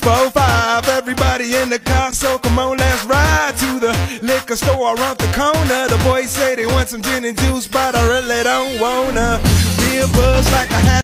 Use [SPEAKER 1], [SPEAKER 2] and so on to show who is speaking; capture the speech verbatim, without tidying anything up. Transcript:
[SPEAKER 1] four, five. Everybody in the car, so come on, let's ride to the liquor store around the corner. The boys say they want some gin and juice, but I really don't wanna be a buzz like I had